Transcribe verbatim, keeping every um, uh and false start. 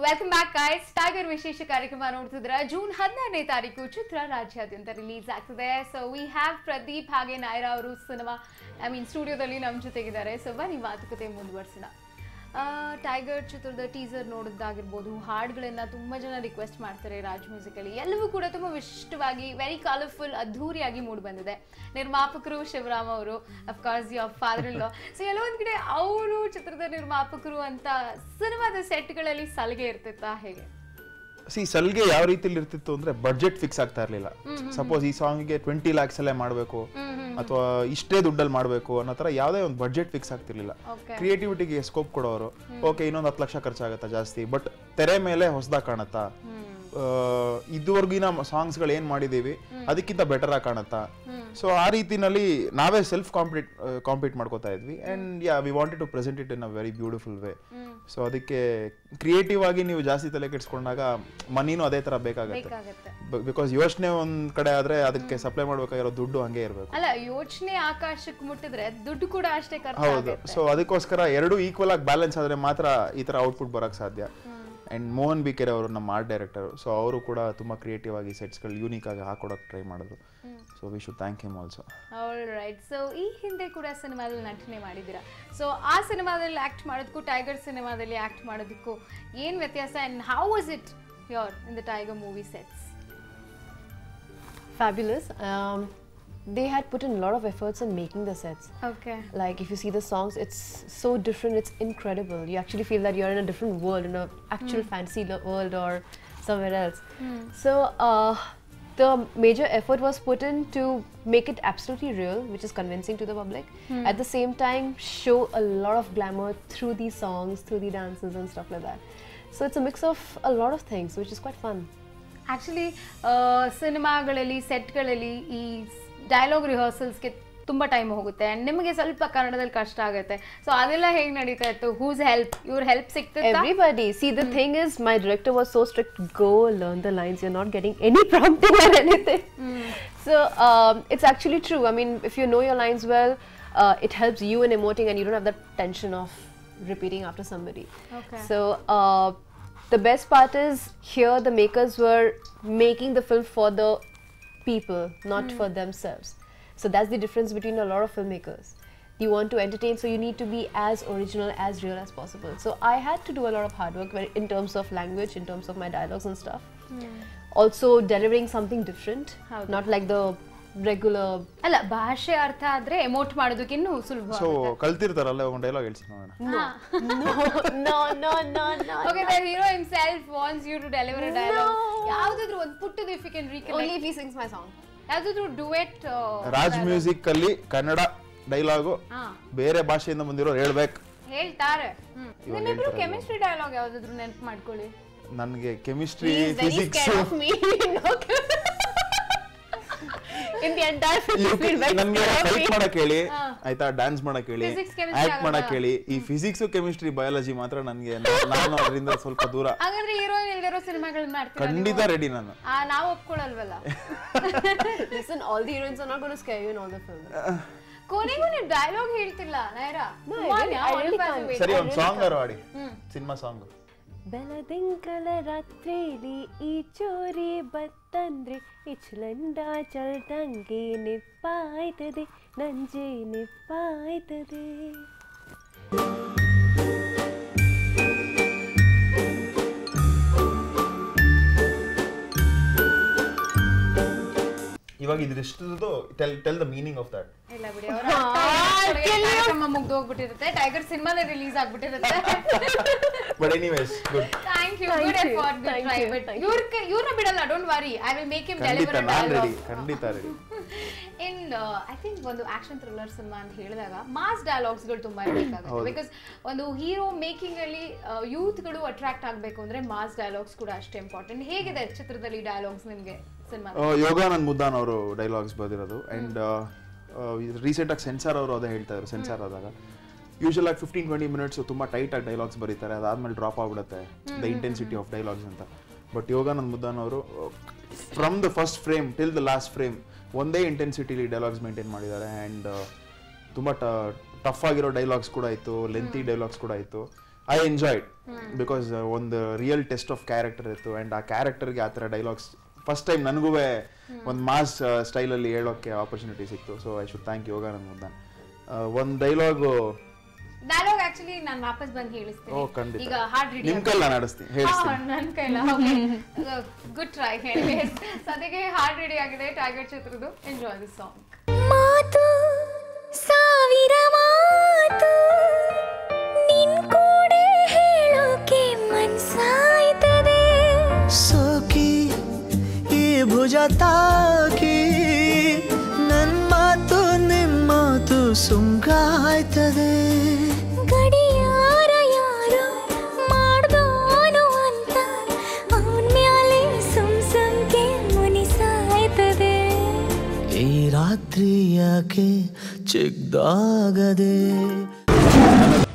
Welcome back guys. Tiger ವಿಶೇಷ ಕಾರ್ಯಕ್ರಮ ನೋಡ್ತಿದ್ರ. June ಹದಿನಾರನೇ ತಾರೀಕು ಚಿತ್ರ ರಾಜ್ಯಾದ್ಯಂತ ರಿಲೀಸ್ ಆಗ್ತದೆ. ಸೊ ವಿ ಹ್ಯಾವ್ ಪ್ರದೀಪ್ ಹಾಗೆ ನಾಯ್ರಾ ಅವರು ಸಿನಿಮಾ ಐ ಮೀನ್ ಸ್ಟುಡಿಯೋದಲ್ಲಿ ನಮ್ಮ ಜೊತೆಗಿದ್ದಾರೆ. ಸೊ ಬನ್ನಿ ಮಾತುಕತೆ ಮುಂದುವರ್ಸೋಣ. ಟೈಗರ್ ಚಿತ್ರದ ಟೀಸರ್ ನೋಡೋದಾಗಿರ್ಬೋದು, ಹಾಡುಗಳನ್ನ ತುಂಬಾ ಜನ ರಿಕ್ವೆಸ್ಟ್ ಮಾಡ್ತಾರೆ ರಾಜ್ ಮ್ಯೂಸಿಕಲ್ಲಿ. ಎಲ್ಲವೂ ಕೂಡ ತುಂಬಾ ವಿಶಿಷ್ಟವಾಗಿ ವೆರಿ ಕಲರ್ಫುಲ್ ಅದ್ಧೂರಿಯಾಗಿ ಮೂಡಿ ಬಂದಿದೆ. ನಿರ್ಮಾಪಕರು ಶಿವರಾಮ್ ಅವರು, of course your father in law. So ಎಲ್ಲೊಂದ್ ಕಡೆ ಅವರು ಚಿತ್ರದ ನಿರ್ಮಾಪಕರು ಅಂತ ಸಿನಿಮಾದ ಸೆಟ್ಗಳಲ್ಲಿ ಸಲಿಗೆ ಇರ್ತಿತ್ತಾ ಹೇಗೆ? ಸಿ ಸಲ್ಗೆ ಯಾವ ರೀತಿಲಿ ಇರ್ತಿತ್ತು ಅಂದ್ರೆ ಬಡ್ಜೆಟ್ ಫಿಕ್ಸ್ ಆಗ್ತಾ ಇರ್ಲಿಲ್ಲ. ಸಪೋಸ್ ಈ ಸಾಂಗ್ಗೆ ಟ್ವೆಂಟಿ ಲ್ಯಾಕ್ಸ್ ಅಲ್ಲೇ ಮಾಡಬೇಕು ಅಥವಾ ಇಷ್ಟೇ ದುಡ್ಡಲ್ಲಿ ಮಾಡಬೇಕು ಅನ್ನೋ ತರ ಯಾವುದೇ ಒಂದು ಬಡ್ಜೆಟ್ ಫಿಕ್ಸ್ ಆಗ್ತಿರ್ಲಿಲ್ಲ. ಕ್ರಿಯೇಟಿವಿಟಿಗೆ ಸ್ಕೋಪ್ ಕೊಡೋರು. ಓಕೆ ಇನ್ನೊಂದು ಹತ್ತು ಲಕ್ಷ ಖರ್ಚಾಗತ್ತಾ ಜಾಸ್ತಿ, ಬಟ್ ತೆರೆ ಮೇಲೆ ಹೊಸದಾಗಿ ಕಾಣತ್ತಾ, ಇದುವರೆಗಿನ ಸಾಂಗ್ಸ್ ಗಳು ಏನ್ ಮಾಡಿದೀವಿ ಅದಕ್ಕಿಂತ ಬೆಟರ್ ಆಗಿ ಕಾಣತ್ತಾ. ಸೊ ಆ ರೀತಿನಲ್ಲಿ ನಾವೇ ಸೆಲ್ಫ್ ಕಾಂಪಿಟ್ ಕಾಂಪೀಟ್ ಮಾಡ್ಕೋತಾ ಇದ್ವಿ. And yeah we wanted to present it in a very beautiful way. So ಅದಕ್ಕೆ ಕ್ರಿಯೇಟಿವ್ ಆಗಿ ನೀವು ಜಾಸ್ತಿ ತಲೆ ಕೆಡಿಸ್ಕೊಂಡಾಗ ಮನಿನೂ ಅದೇ ತರ ಬೇಕಾಗುತ್ತೆ. ಬಿಕಾಸ್ ಯೋಚನೆ ಒಂದ್ ಕಡೆ ಆದ್ರೆ ಅದಕ್ಕೆ ಸಪ್ಲೈ ಮಾಡ್ಬೇಕಾಗಿರೋ ದುಡ್ಡು ಹಂಗೆ ಇರ್ಬೇಕು. ಅಲ್ಲ, ಯೋಚನೆ ಆಕಾಶಕ್ಕೆ ಮುಟ್ಟಿದ್ರೆ ದುಡ್ಡು ಕೂಡ ಅಷ್ಟೇ ಖರ್ಚು. ಹೌದು. ಸೊ ಅದಕ್ಕೋಸ್ಕರ ಎರಡು ಈಕ್ವಲ್ ಆಗಿ ಬ್ಯಾಲೆನ್ಸ್ ಆದ್ರೆ ಮಾತ್ರ ಈ ತರ ಔಟ್ಪುಟ್ ಬರಕ್ ಸಾಧ್ಯ. ಅಂಡ್ ಮೋಹನ್ ಬಿ ಕೆರೆ ಅವರು ನಮ್ಮ ಆರ್ಟ್ ಡೈರೆಕ್ಟರ್. ಸೊ ಅವರು ಕೂಡ ತುಂಬಾ ಕ್ರಿಯೇಟಿವ್ ಆಗಿ ಸೆಟ್ಸ್ಗಳು ಯೂನಿಕ್ ಆಗಿ ಹಾಕೊಡಕ್ ಟ್ರೈ ಮಾಡಿದ್ರು. So we should thank him also. All right. So ಈ ಹಿಂದೆ ಕೂಡ ಸಿನಿಮಾದಲ್ಲಿ ನಟನೆ ಮಾಡಿದ್ದೀರಾ. ಸೊ ಆ ಸಿನಿಮಾದಲ್ಲಿ ಆಕ್ಟ್ ಮಾಡೋದಕ್ಕೂ ಟೈಗರ್ ಸಿನಿಮಾದಲ್ಲಿ ಆಕ್ಟ್ ಮಾಡೋದಕ್ಕೂ ಏನ್ ವ್ಯತ್ಯಾಸ? And how was it here in the Tiger movie sets? Fabulous. Um, they had put in a lot of efforts in making the sets. Okay. Like if you see the songs, it's so different, it's incredible. You actually feel that you're in a different world, in a actual mm. fantasy world or somewhere else. Mm. So uh, the major effort was put in to make it absolutely real, which is convincing to the public. Mm. At the same time, show a lot of glamour through these songs, through the dances and stuff like that. So it's a mix of a lot of things, which is quite fun. Actually ಸಿನಿಮಾಗಳಲ್ಲಿ ಸೆಟ್ಗಳಲ್ಲಿ ಈ dialogue ರಿಹರ್ಸಲ್ಸ್ಗೆ ತುಂಬ time ಹೋಗುತ್ತೆ and ನಿಮಗೆ ಸ್ವಲ್ಪ ಕನ್ನಡದಲ್ಲಿ ಕಷ್ಟ ಆಗುತ್ತೆ. ಸೊ ಅದೆಲ್ಲ ಹೇಗೆ ನಡೀತಾ ಇತ್ತು? Whose help? ಇವ್ರ ಹೆಲ್ಪ್ ಸಿಗ್ತಿತ್ತು? Everybody. See, the thing is, my director was so strict. Go learn the lines. You're not getting any prompting or anything. Mm. So um, it's actually true. I mean, if you know your lines well, uh, it helps you in emoting, and you don't have that tension of repeating after somebody. Okay. So. Uh, The best part is here the makers were making the film for the people, not mm. for themselves. So that's the difference between a lot of filmmakers. You want to entertain, so you need to be as original, as real as possible. So I had to do a lot of hard work in terms of language, in terms of my dialogues and stuff. Mm. Also delivering something different, How not like the regular. ಅಲ್ಲ, ಭಾಷೆ ಅರ್ಥ ಆದ್ರೆ emote ಮಾಡೋದಕ್ಕೆ ಇನ್ನೂ ಸುಲಭ. So ಕಲ್ತಿರ್ತಾರಲ್ಲ ಒಂದು dialogue ಹೇಳ್ಸಿ ನೋಡೋಣ. No, no, no, no, no, no. Okay, the hero himself wants you to deliver a dialogue. ಯಾವ್ದಾದ್ರು ಒಂದು ಪುಟ್ಟದು if you can recollect. Only if he sings my song. ಯಾವ್ದಾದ್ರು ಡುವೆಟ್ ರಾಜ್ ಮ್ಯೂಸಿಕ್ ಅಲ್ಲಿ ಕನ್ನಡ ಡೈಲಾಗು ಬೇರೆ ಭಾಷೆಯಿಂದ ಬಂದಿರೋರು ಹೇಳ್ಬೇಕು. ಹೇಳ್ತಾರೆ. ನಿಮ್ಮಿಬ್ರು ಕೆಮಿಸ್ಟ್ರಿ ಡೈಲಾಗ್ ಯಾವ್ದಾದ್ರು ನೆನಪು ಮಾಡ್ಕೊಳ್ಳಿ. ನನಗೆ chemistry, physics in the entire film ನನಗೆ ಹೆಲ್ಪ್ ಮಾಡಕ್ ಹೇಳಿ ಆಯ್ತಾ, ಡ್ಯಾನ್ಸ್ ಮಾಡಕ್ ಹೇಳಿ, ಆಕ್ಟ್ ಮಾಡಕ್ ಹೇಳಿ. ಈ ಫಿಸಿಕ್ಸ್, ಕೆಮಿಸ್ಟ್ರಿ, ಬಯಾಲಜಿ ಮಾತ್ರ ನನಗೆ ನಾನು ಅದರಿಂದ ಸ್ವಲ್ಪ ದೂರ. ಹಾಗಾದ್ರೆ ಹೀರೋಯಿನ್ ಇಲ್ದಿರೋ ಸಿನಿಮಾಗಳನ್ನ ಮಾಡ್ತೀರಾ? ಖಂಡಿತ ರೆಡಿ ನಾನು. ಆ ನಾವು ಒಪ್ಕೊಳ್ಳಲ್ವಲ್ಲ. Listen, all the heroines are not going to scare you in all the films. ಕೊನೆಗೂ ನೀವು ಡೈಲಾಗ್ ಹೇಳ್ತಿಲ್ಲ ನಾಯ್ರಾ? ಸರಿ, ಒಂದು ಸಾಂಗ್ ಆರು ಹಾಡಿ, ಸಿನಿಮಾ ಸಾಂಗ್. ಬೆಳದಿಂಗಳ ರಾತ್ರಿಲಿ ಈ ಚೋರಿ ಬತ್ತಂದ್ರೆ ಇಚ್ಲಂಡ ಚಲ್ದಂಗೆ ನಿಪ್ಪಾಯ್ತದೆ, ನಂಜೆ ನಿಪ್ಪಾಯ್ತದೆ. ಇವಾಗ ಇದ್ರಷ್ಟು tell tell the meaning of that. ಇಲ್ಲ ಬಿಡಿ, ಅವರ ಕಾರ್ಯಕ್ರಮ ಮುಗ್ದು ಹೋಗ್ಬಿಟ್ಟಿರುತ್ತೆ, ಟೈಗರ್ ಸಿನಿಮಾನೇ ರಿಲೀಸ್ ಆಗ್ಬಿಟ್ಟಿರುತ್ತೆ. But anyways, good. Thank you. Good effort. Good try. But you're you're ಬಿಡಲ್ಲ. Don't worry. I will make him deliver a dialogue. ಖಂಡಿತ ರೆಡಿ. In I think ಒಂದು ಆಕ್ಷನ್ ಥ್ರಿಲ್ಲರ್ ಸಿನಿಮಾ ಅಂತ ಹೇಳಿದಾಗ ಮಾಸ್ ಡೈಲಾಗ್ಸ್ ಗಳು ತುಂಬಾ ಬೇಕಾಗುತ್ತೆ. Because ಒಂದು hero making ಅಲ್ಲಿ ಯೂತ್ ಗಳು ಅಟ್ರಾಕ್ಟ್ ಆಗಬೇಕು ಅಂದ್ರೆ ಮಾಸ್ ಡೈಲಾಗ್ಸ್ ಕೂಡ ಅಷ್ಟೇ ಇಂಪಾರ್ಟೆಂಟ್. ಹೇಗಿದೆ ಚಿತ್ರದಲ್ಲಿ ಡೈಲಾಗ್ಸ್ ನಿಮಗೆ ಸಿನಿಮಾ? ಯೋಗಾನಂದ್ ಮುದ್ದಾನ್ ಅವರು ಡೈಲಾಗ್ಸ್ ಬರೆದಿರೋದು. ಅಂಡ್ ರೀಸೆಂಟ್ ಆಗಿ ಸೆನ್ಸಾರ್ ಅವರು ಅದೇ ಹೇಳ್ತಾ ಇದ್ರು. ಸೆನ್ಸಾರ್ ಆದಾಗ ಯೂಶಲ್ ಆಗಿ ಫಿಫ್ಟೀನ್ ಟ್ವೆಂಟಿ ಮಿನಿಟ್ಸ್ ತುಂಬಾ ಟೈಟ್ ಆಗಿ ಡೈಲಾಗ್ಸ್ ಬರೀತಾರೆ, ಅದಾದ್ಮೇಲೆ ಡ್ರಾಪ್ ಆಗ್ಬಿಡುತ್ತೆ ದ ಇಂಟೆನ್ಸಿಟಿ ಆಫ್ ಡೈಲಾಗ್ಸ್ ಅಂತ. ಬಟ್ ಯೋಗಾನಂದ್ ಮುದ್ದಾನ್ ಅವರು from the first frame till the last frame ಒಂದೇ ಇಂಟೆನ್ಸಿಟಿಲಿ ಡೈಲಾಗ್ಸ್ ಮೇಂಟೈನ್ ಮಾಡಿದ್ದಾರೆ. ಆ್ಯಂಡ್ ತುಂಬ ಟಫ್ ಆಗಿರೋ ಡೈಲಾಗ್ಸ್ ಕೂಡ ಇತ್ತು, ಲೆಂತಿ ಡೈಲಾಗ್ಸ್ ಕೂಡ ಇತ್ತು. ಐ ಎಂಜಾಯ್ಡ್ ಬಿಕಾಸ್ ಒಂದು ರಿಯಲ್ ಟೆಸ್ಟ್ ಆಫ್ ಕ್ಯಾರೆಕ್ಟರ್ ಇತ್ತು ಆ್ಯಂಡ್ ಆ ಕ್ಯಾರೆಕ್ಟರ್ಗೆ ಆ ಥರ ಡೈಲಾಗ್ಸ್ ಫಸ್ಟ್ ಟೈಮ್ ನನಗೂ ಒಂದು ಮಾಸ್ ಸ್ಟೈಲಲ್ಲಿ ಹೇಳೋಕ್ಕೆ ಆಪರ್ಚುನಿಟಿ ಸಿಕ್ತು. So I should thank Yoganand Muddan. ಒಂದು ಡೈಲಾಗು ಡೈಲಾಗ್ ಆಕ್ಚುಲಿ ನಾನು ವಾಪಸ್ ಬಂದು ಹೇಳಿಸ್ತೀನಿ. ಓ ಖಂಡಿತ. ಈಗ ಹಾರ್ಡ್ ರೆಡಿ ನಿಮ್ಮ ಕೈಲಿ ನಾನು ಆಡಿಸ್ತೀನಿ, ಹೇಳ್ತೀನಿ. ನನ್ನ ಕೈಲ ಗುಡ್ ಟ್ರೈ. ಎನಿವೇಸ್ ಸದ್ಯಕ್ಕೆ ಹಾರ್ಡ್ ರೆಡಿ ಆಗಿದೆ ಟೈಗರ್ ಚಿತ್ರದ. Enjoy this song. ಮಾತು ಸಾವಿರ ಮಾತು ನಿನ್ ಕೂಡ ಹೇಳೋಕೆ ಮನ್ಸಾಯ್ತದೆ ಸೋಕಿ ಈ ಭುಜ ತಾಕಿ ನನ್ ಮಾತು ನಿನ್ ಮಾತು ಸುಂಗಾಯ್ತದೆ ಗಡಿಯಾರ ಯಾರು ಮಾಡ್ದೋನು ಅಂತ ಅವನ್ ಮ್ಯಾಲೆ ಸುಮ್ ಸುಮ್ಕೆ ಮುನಿಸಾಯ್ತದೆ ಈ ರಾತ್ರಿ ಯಾಕೆ ಚಿಕ್ಕದಾಗದೆ. ನನ್ನ